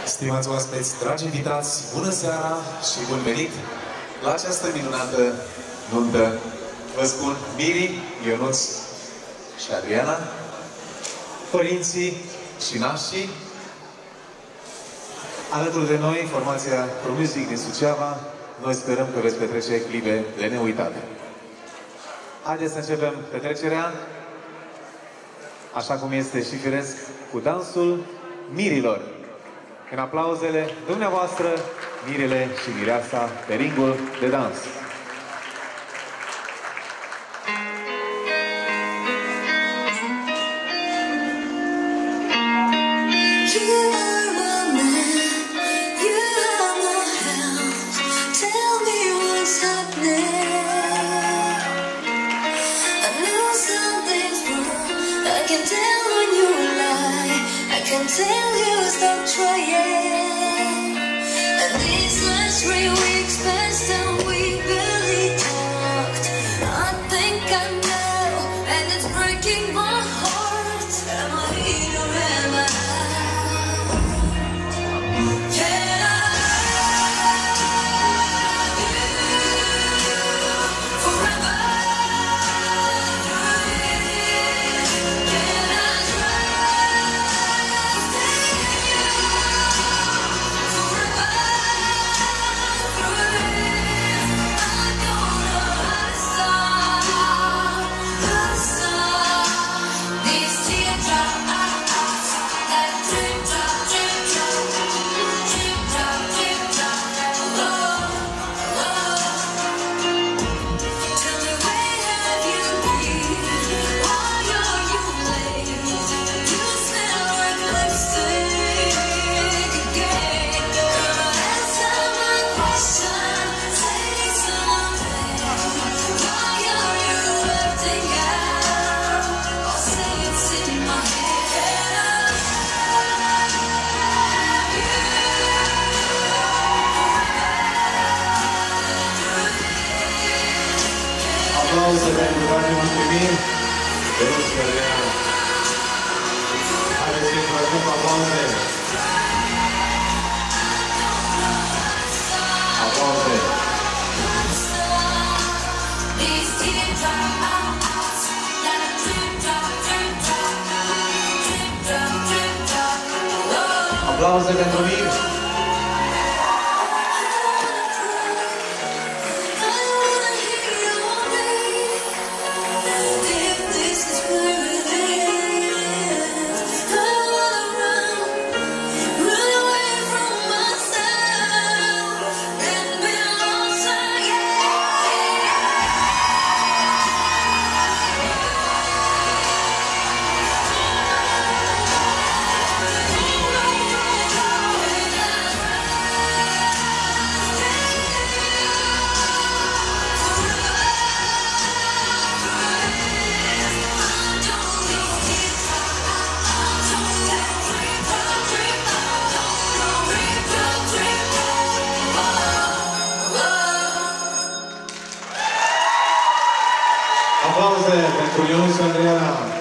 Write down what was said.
Stimați oaspeți, dragi invitați, bună seara și bun venit la această minunată nuntă. Vă spun Miri, Ionuț și Adriana, părinții și nașii. Alături de noi, formația Pro Music din Suceava. Noi sperăm că veți petrece clipe de neuitate. Haideți să începem petrecerea, așa cum este și firesc, cu dansul mirilor. În aplauzele dumneavoastră, mirele și mireasa pe ringul de dans. Tell you stop trying. And these last 3 weeks passed and we barely talked. I think I know, and it's breaking my heart. Am I here or am I out? Can I love you forever? Aplauze pentru toate mulțumim. Ionuț și Adriana. Haideți să-i tragem aplauze. Aplauze. Aplauze pentru mine. Aplauze pentru Ionuț și Adriana.